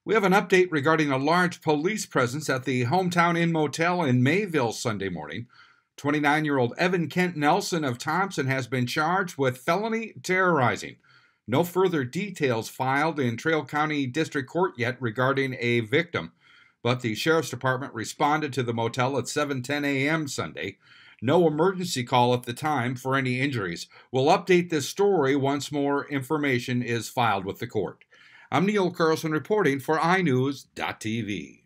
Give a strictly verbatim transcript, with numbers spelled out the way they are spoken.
We have an update regarding a large police presence at the Hometown Inn Motel in Mayville Sunday morning. twenty-nine-year-old Evan Kent Nelson of Thompson has been charged with felony terrorizing. No further details filed in Traill County District Court yet regarding a victim, but the Sheriff's Department responded to the motel at seven ten a.m. Sunday. No emergency call at the time for any injuries. We'll update this story once more information is filed with the court. I'm Neil Carlson reporting for i news dot t v.